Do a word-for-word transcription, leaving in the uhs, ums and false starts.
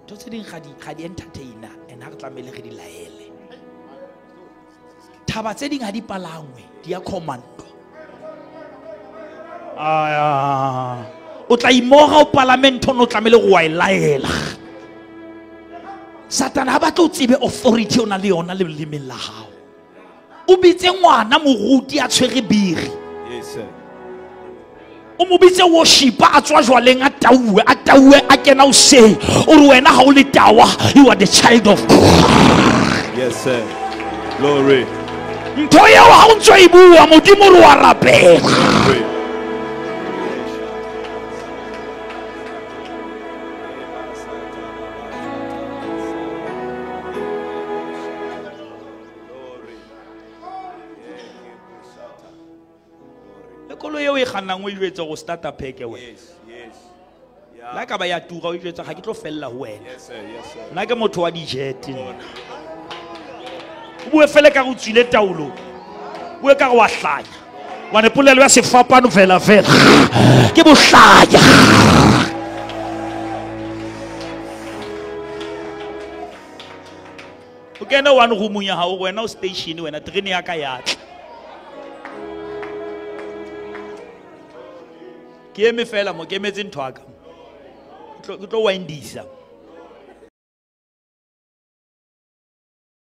ntho tse ding ga di ga di entertainer and ha re tlamele re di laele thaba tse ding ha di palangwe di a commandwa aya o tla imoga o parlamento no tlamele go wa ilaela Satana ha batla o tsebe authority ona le yona le lemeng la hao o bitse ngwana moruti a tshwere biri Yes, sir. o mo bitse worship a tswa jwaleng a tauwe a tauwe a kena o se o re wena ha o le tawa you are the child of God. Yes, sir. Glory. ntho eo ha o ntso e bua modimo re wa rapela Glory. lekolo eo e kgannang o e jwetsa go starter peke wena Yes, yes. Yeah. la ka ba ya tura o e jwetsa ga ke tlo fella ho wena Yes, sir. Yes, sir. nna ke motho wa dijet nna o bue fele ka go tswile taulo bue ka go wa hlanya wa ne polelo ya sefapano fela fela ke bohlanya o kena one room ya hao wena o station wena train ya ka ya tla ke eme fela mo ke emetse ntho aka ke tlo windisa